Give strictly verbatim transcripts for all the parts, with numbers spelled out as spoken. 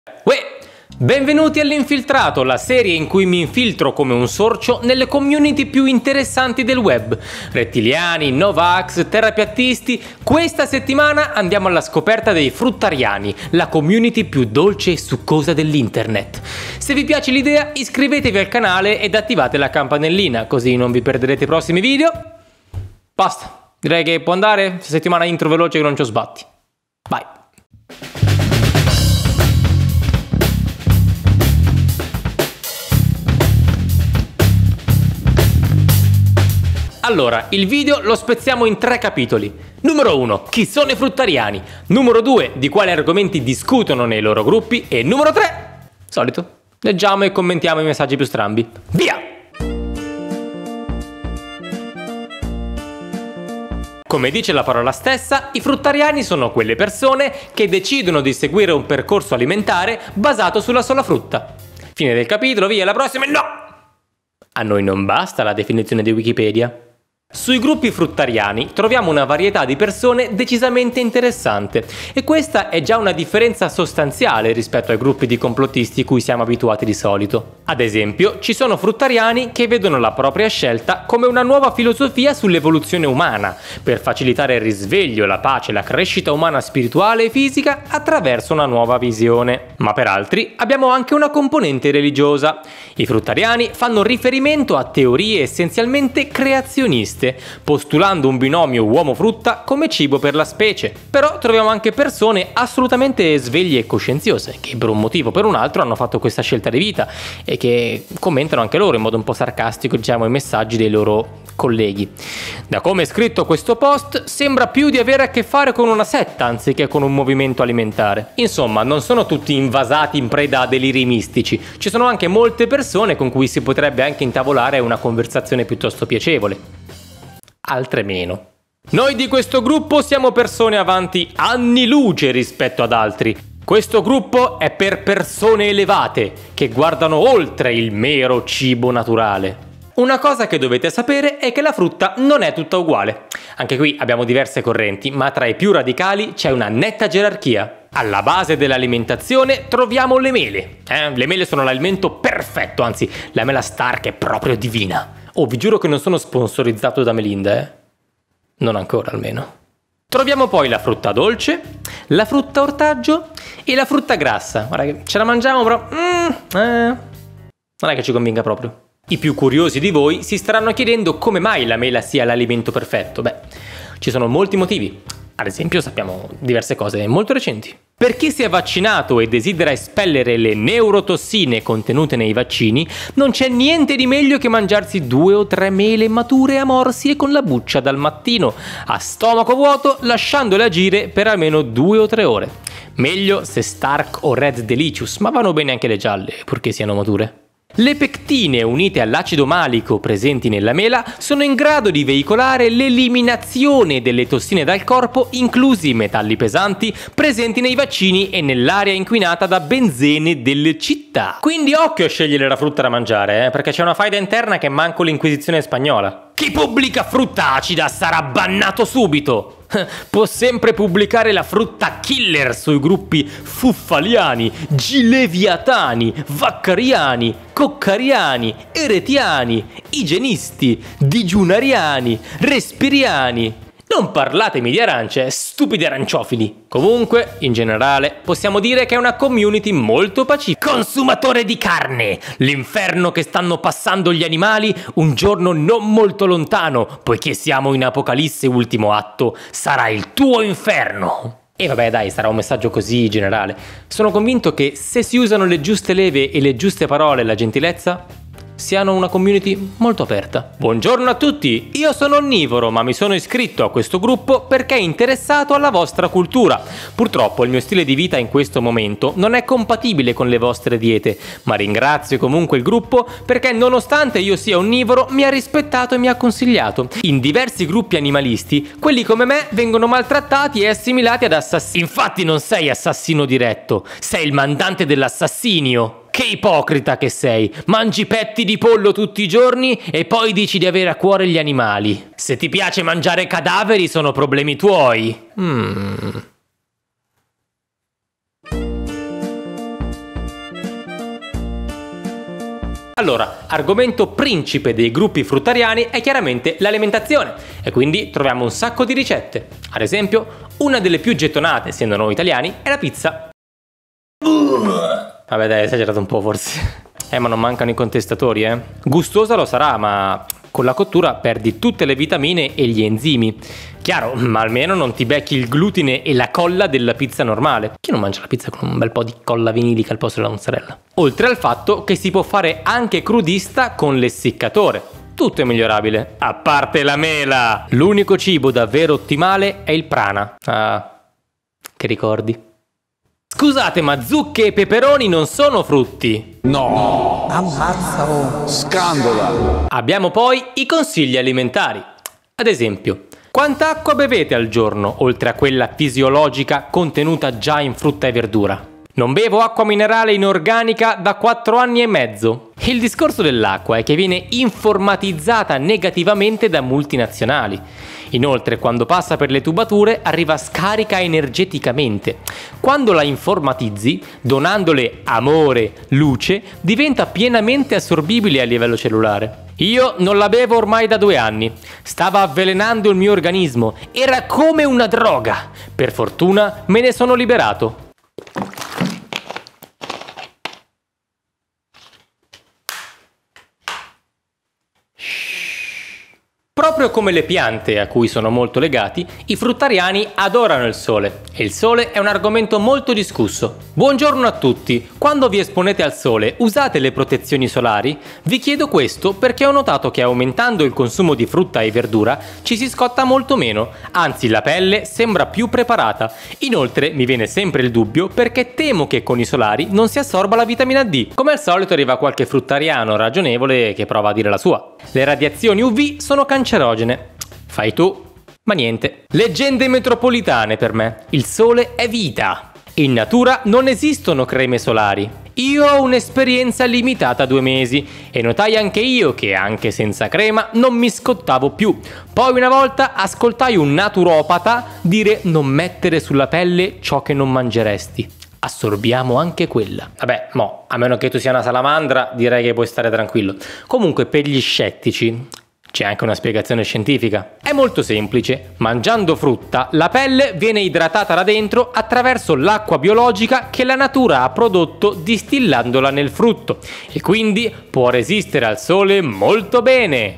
Uè! Benvenuti all'Infiltrato, la serie in cui mi infiltro come un sorcio nelle community più interessanti del web. Rettiliani, Novax, terapiattisti. Questa settimana andiamo alla scoperta dei fruttariani, la community più dolce e succosa dell'internet. Se vi piace l'idea, iscrivetevi al canale ed attivate la campanellina, così non vi perderete i prossimi video. Basta, direi che può andare. Settimana intro veloce che non ci ho sbatti. Vai! Allora, il video lo spezziamo in tre capitoli. Numero uno, chi sono i fruttariani? Numero due, di quali argomenti discutono nei loro gruppi? E numero tre, solito, leggiamo e commentiamo i messaggi più strambi. Via! Come dice la parola stessa, i fruttariani sono quelle persone che decidono di seguire un percorso alimentare basato sulla sola frutta. Fine del capitolo, via, la prossima, no! A noi non basta la definizione di Wikipedia. Sui gruppi fruttariani troviamo una varietà di persone decisamente interessante e questa è già una differenza sostanziale rispetto ai gruppi di complottisti cui siamo abituati di solito. Ad esempio, ci sono fruttariani che vedono la propria scelta come una nuova filosofia sull'evoluzione umana, per facilitare il risveglio, la pace e la crescita umana spirituale e fisica attraverso una nuova visione. Ma per altri abbiamo anche una componente religiosa. I fruttariani fanno riferimento a teorie essenzialmente creazioniste, postulando un binomio uomo-frutta come cibo per la specie. Però troviamo anche persone assolutamente sveglie e coscienziose, che per un motivo o per un altro hanno fatto questa scelta di vita e che commentano anche loro in modo un po' sarcastico, diciamo, i messaggi dei loro colleghi. Da come è scritto questo post, sembra più di avere a che fare con una setta anziché con un movimento alimentare. Insomma, non sono tutti invasati in preda a deliri mistici, ci sono anche molte persone con cui si potrebbe anche intavolare una conversazione piuttosto piacevole. Altre meno. Noi di questo gruppo siamo persone avanti anni luce rispetto ad altri. Questo gruppo è per persone elevate, che guardano oltre il mero cibo naturale. Una cosa che dovete sapere è che la frutta non è tutta uguale. Anche qui abbiamo diverse correnti, ma tra i più radicali c'è una netta gerarchia. Alla base dell'alimentazione troviamo le mele. Eh? Le mele sono l'alimento perfetto, anzi, la mela Stark è proprio divina. Oh, vi giuro che non sono sponsorizzato da Melinda, eh? Non ancora, almeno. Troviamo poi la frutta dolce, la frutta ortaggio e la frutta grassa. Guarda che ce la mangiamo, però mm, eh, non è che ci convinca proprio. I più curiosi di voi si staranno chiedendo come mai la mela sia l'alimento perfetto. Beh, ci sono molti motivi. Ad esempio, sappiamo diverse cose molto recenti. Per chi si è vaccinato e desidera espellere le neurotossine contenute nei vaccini, non c'è niente di meglio che mangiarsi due o tre mele mature a morsi e con la buccia dal mattino, a stomaco vuoto, lasciandole agire per almeno due o tre ore. Meglio se Stark o Red Delicious, ma vanno bene anche le gialle, purché siano mature. Le pectine unite all'acido malico presenti nella mela sono in grado di veicolare l'eliminazione delle tossine dal corpo, inclusi i metalli pesanti presenti nei vaccini e nell'aria inquinata da benzene delle città. Quindi occhio a scegliere la frutta da mangiare, eh, perché c'è una faida interna che manco l'Inquisizione spagnola. Chi pubblica frutta acida sarà bannato subito! Può sempre pubblicare la frutta killer sui gruppi fuffaliani, gileviatani, vaccariani, coccariani, eretiani, igienisti, digiunariani, respiriani. Non parlatemi di arance, stupidi aranciofili. Comunque, in generale, possiamo dire che è una community molto pacifica. Consumatore di carne! L'inferno che stanno passando gli animali un giorno non molto lontano, poiché siamo in Apocalisse ultimo atto, sarà il tuo inferno! E vabbè dai, sarà un messaggio così generale. Sono convinto che se si usano le giuste leve e le giuste parole e la gentilezza, siano una community molto aperta. Buongiorno a tutti, io sono onnivoro ma mi sono iscritto a questo gruppo perché è interessato alla vostra cultura. Purtroppo il mio stile di vita in questo momento non è compatibile con le vostre diete, ma ringrazio comunque il gruppo perché nonostante io sia onnivoro mi ha rispettato e mi ha consigliato. In diversi gruppi animalisti, quelli come me vengono maltrattati e assimilati ad assassini. Infatti non sei assassino diretto, sei il mandante dell'assassinio. Che ipocrita che sei, mangi petti di pollo tutti i giorni e poi dici di avere a cuore gli animali. Se ti piace mangiare cadaveri sono problemi tuoi. Mm. Allora, argomento principe dei gruppi fruttariani è chiaramente l'alimentazione e quindi troviamo un sacco di ricette. Ad esempio, una delle più gettonate, essendo noi italiani, è la pizza. Vabbè dai, esagerato un po' forse. Eh, ma non mancano i contestatori, eh. Gustosa lo sarà, ma con la cottura perdi tutte le vitamine e gli enzimi. Chiaro, ma almeno non ti becchi il glutine e la colla della pizza normale. Chi non mangia la pizza con un bel po' di colla vinilica al posto della mozzarella? Oltre al fatto che si può fare anche crudista con l'essiccatore. Tutto è migliorabile, a parte la mela. L'unico cibo davvero ottimale è il prana. Ah, che ricordi. Scusate, ma zucche e peperoni non sono frutti? No! Ammazza, oh! Scandola! Abbiamo poi i consigli alimentari. Ad esempio, quanta acqua bevete al giorno, oltre a quella fisiologica contenuta già in frutta e verdura? Non bevo acqua minerale inorganica da quattro anni e mezzo. Il discorso dell'acqua è che viene informatizzata negativamente da multinazionali. Inoltre, quando passa per le tubature, arriva scarica energeticamente. Quando la informatizzi, donandole amore, luce, diventa pienamente assorbibile a livello cellulare. Io non la bevo ormai da due anni. Stava avvelenando il mio organismo. Era come una droga. Per fortuna me ne sono liberato. Proprio come le piante a cui sono molto legati, i fruttariani adorano il sole e il sole è un argomento molto discusso. Buongiorno a tutti! Quando vi esponete al sole usate le protezioni solari? Vi chiedo questo perché ho notato che aumentando il consumo di frutta e verdura ci si scotta molto meno, anzi la pelle sembra più preparata. Inoltre mi viene sempre il dubbio perché temo che con i solari non si assorba la vitamina D. Come al solito arriva qualche fruttariano ragionevole che prova a dire la sua. Le radiazioni U V sono cancerogene. Fai tu, ma niente. Leggende metropolitane per me. Il sole è vita. In natura non esistono creme solari. Io ho un'esperienza limitata a due mesi e notai anche io che anche senza crema non mi scottavo più. Poi una volta ascoltai un naturopata dire non mettere sulla pelle ciò che non mangeresti. Assorbiamo anche quella. Vabbè, mo, a meno che tu sia una salamandra, direi che puoi stare tranquillo. Comunque, per gli scettici, c'è anche una spiegazione scientifica. È molto semplice. Mangiando frutta, la pelle viene idratata da dentro attraverso l'acqua biologica che la natura ha prodotto distillandola nel frutto e quindi può resistere al sole molto bene.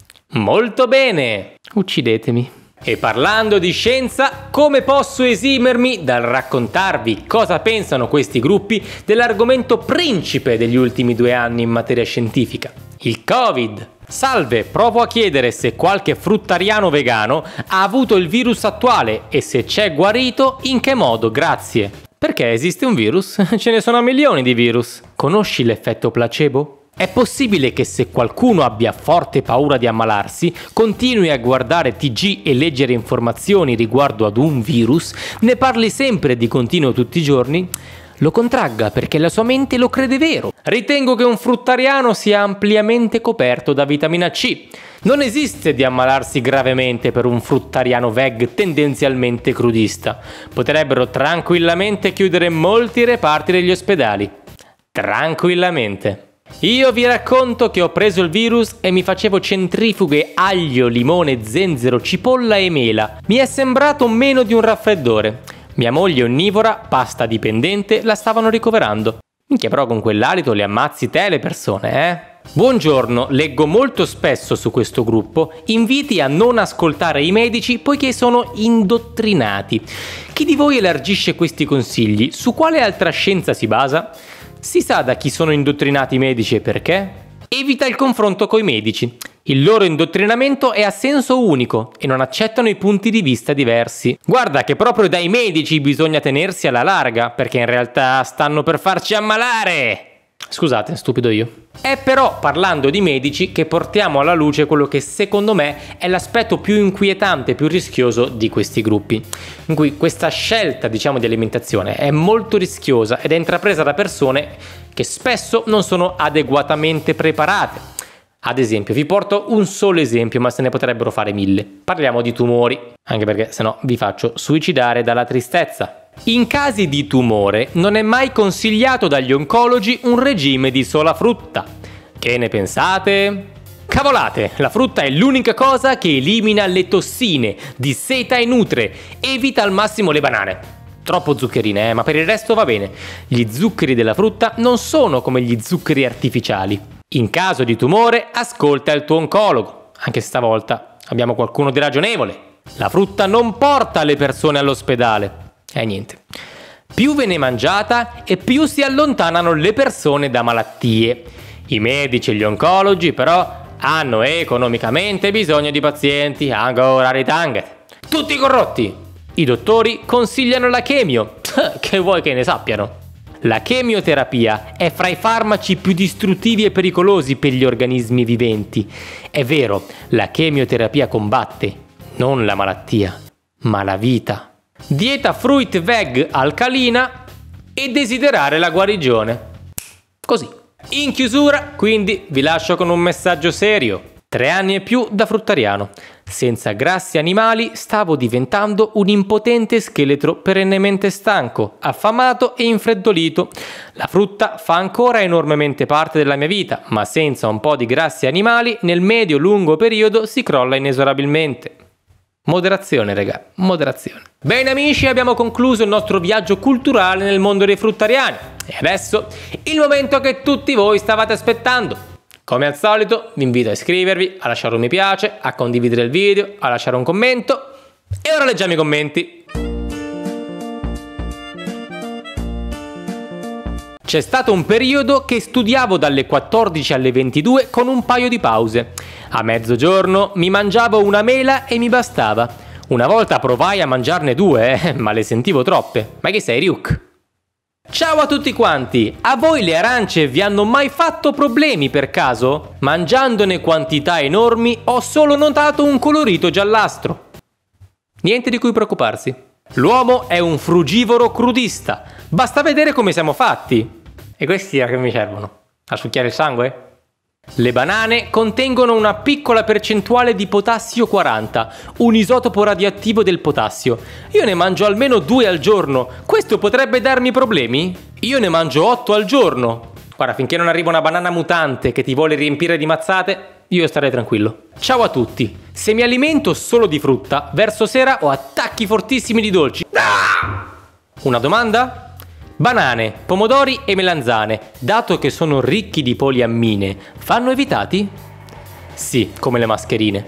Molto bene. Uccidetemi. E parlando di scienza, come posso esimermi dal raccontarvi cosa pensano questi gruppi dell'argomento principe degli ultimi due anni in materia scientifica? Il Covid. Salve, provo a chiedere se qualche fruttariano vegano ha avuto il virus attuale e se c'è guarito, in che modo, grazie. Perché esiste un virus? Ce ne sono milioni di virus. Conosci l'effetto placebo? È possibile che se qualcuno abbia forte paura di ammalarsi, continui a guardare T G e leggere informazioni riguardo ad un virus, ne parli sempre di continuo tutti i giorni? Lo contragga perché la sua mente lo crede vero. Ritengo che un fruttariano sia ampliamente coperto da vitamina C. Non esiste di ammalarsi gravemente per un fruttariano veg tendenzialmente crudista. Potrebbero tranquillamente chiudere molti reparti degli ospedali. Tranquillamente. Io vi racconto che ho preso il virus e mi facevo centrifughe aglio, limone, zenzero, cipolla e mela. Mi è sembrato meno di un raffreddore. Mia moglie onnivora, pasta dipendente, la stavano ricoverando. Minchia, però con quell'alito le ammazzi te le persone, eh? Buongiorno, leggo molto spesso su questo gruppo inviti a non ascoltare i medici poiché sono indottrinati. Chi di voi elargisce questi consigli? Su quale altra scienza si basa? Si sa da chi sono indottrinati i medici e perché? Evita il confronto coi medici. Il loro indottrinamento è a senso unico e non accettano i punti di vista diversi. Guarda che proprio dai medici bisogna tenersi alla larga, perché in realtà stanno per farci ammalare. Scusate, stupido io. È però parlando di medici che portiamo alla luce quello che secondo me è l'aspetto più inquietante, più rischioso di questi gruppi, in cui questa scelta, diciamo, di alimentazione è molto rischiosa ed è intrapresa da persone che spesso non sono adeguatamente preparate. Ad esempio, vi porto un solo esempio, ma se ne potrebbero fare mille. Parliamo di tumori, anche perché sennò vi faccio suicidare dalla tristezza. In casi di tumore non è mai consigliato dagli oncologi un regime di sola frutta. Che ne pensate? Cavolate, la frutta è l'unica cosa che elimina le tossine, disseta e nutre, evita al massimo le banane. Troppo zuccherine, eh, ma per il resto va bene. Gli zuccheri della frutta non sono come gli zuccheri artificiali. In caso di tumore, ascolta il tuo oncologo, anche stavolta abbiamo qualcuno di ragionevole. La frutta non porta le persone all'ospedale. E eh, niente. Più ve ne mangiata e più si allontanano le persone da malattie. I medici e gli oncologi però hanno economicamente bisogno di pazienti, ancora ritanghe. Tutti corrotti! I dottori consigliano la chemio, che vuoi che ne sappiano? La chemioterapia è fra i farmaci più distruttivi e pericolosi per gli organismi viventi. È vero, la chemioterapia combatte non la malattia, ma la vita. Dieta fruit veg alcalina e desiderare la guarigione. Così. In chiusura, quindi, vi lascio con un messaggio serio. Tre anni e più da fruttariano. Senza grassi animali stavo diventando un impotente scheletro perennemente stanco, affamato e infreddolito. La frutta fa ancora enormemente parte della mia vita, ma senza un po' di grassi animali nel medio-lungo periodo si crolla inesorabilmente. Moderazione, raga, moderazione. Bene amici, abbiamo concluso il nostro viaggio culturale nel mondo dei fruttariani. E adesso il momento che tutti voi stavate aspettando. Come al solito vi invito a iscrivervi, a lasciare un mi piace, a condividere il video, a lasciare un commento. E ora leggiamo i commenti. C'è stato un periodo che studiavo dalle quattordici alle ventidue con un paio di pause. A mezzogiorno mi mangiavo una mela e mi bastava. Una volta provai a mangiarne due, eh, ma le sentivo troppe. Ma che sei, Ryuk? Ciao a tutti quanti! A voi le arance vi hanno mai fatto problemi per caso? Mangiandone quantità enormi ho solo notato un colorito giallastro. Niente di cui preoccuparsi. L'uomo è un frugivoro crudista. Basta vedere come siamo fatti. E questi a che mi servono? A succhiare il sangue? Le banane contengono una piccola percentuale di potassio quaranta, un isotopo radioattivo del potassio. Io ne mangio almeno due al giorno. Questo potrebbe darmi problemi? Io ne mangio otto al giorno. Guarda, finché non arriva una banana mutante che ti vuole riempire di mazzate, io starei tranquillo. Ciao a tutti. Se mi alimento solo di frutta, verso sera ho attacchi fortissimi di dolci. Ah! Una domanda? Banane, pomodori e melanzane, dato che sono ricchi di poliammine, vanno evitati? Sì, come le mascherine.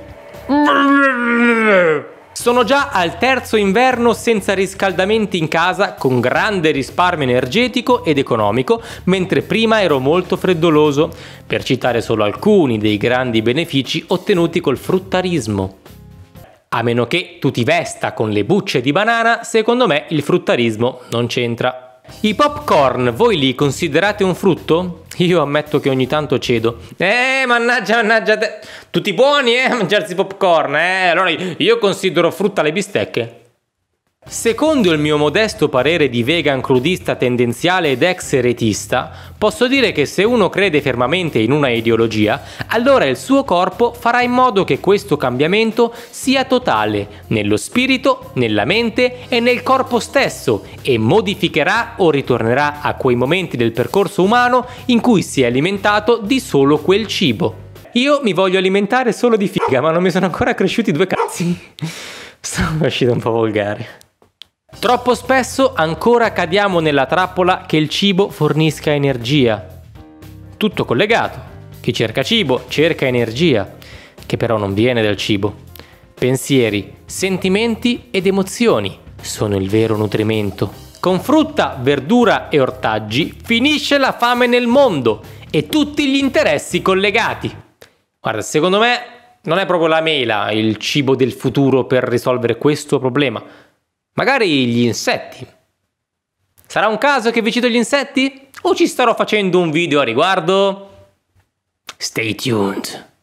Sono già al terzo inverno senza riscaldamenti in casa, con grande risparmio energetico ed economico, mentre prima ero molto freddoloso, per citare solo alcuni dei grandi benefici ottenuti col fruttarismo. A meno che tu ti vesta con le bucce di banana, secondo me il fruttarismo non c'entra. I popcorn, voi li considerate un frutto? Io ammetto che ogni tanto cedo. Eh, mannaggia, mannaggia te. Tutti buoni, eh, mangiarsi popcorn, eh. Allora io considero frutta le bistecche. Secondo il mio modesto parere di vegan crudista tendenziale ed ex eretista, posso dire che se uno crede fermamente in una ideologia, allora il suo corpo farà in modo che questo cambiamento sia totale, nello spirito, nella mente e nel corpo stesso, e modificherà o ritornerà a quei momenti del percorso umano in cui si è alimentato di solo quel cibo. Io mi voglio alimentare solo di figa, ma non mi sono ancora cresciuti due cazzi. Sono uscito un po' volgare. Troppo spesso ancora cadiamo nella trappola che il cibo fornisca energia. Tutto collegato. Chi cerca cibo cerca energia, che però non viene dal cibo. Pensieri, sentimenti ed emozioni sono il vero nutrimento. Con frutta, verdura e ortaggi finisce la fame nel mondo e tutti gli interessi collegati. Guarda, secondo me non è proprio la mela il cibo del futuro per risolvere questo problema. Magari gli insetti. Sarà un caso che vi cito gli insetti? O ci starò facendo un video a riguardo? Stay tuned.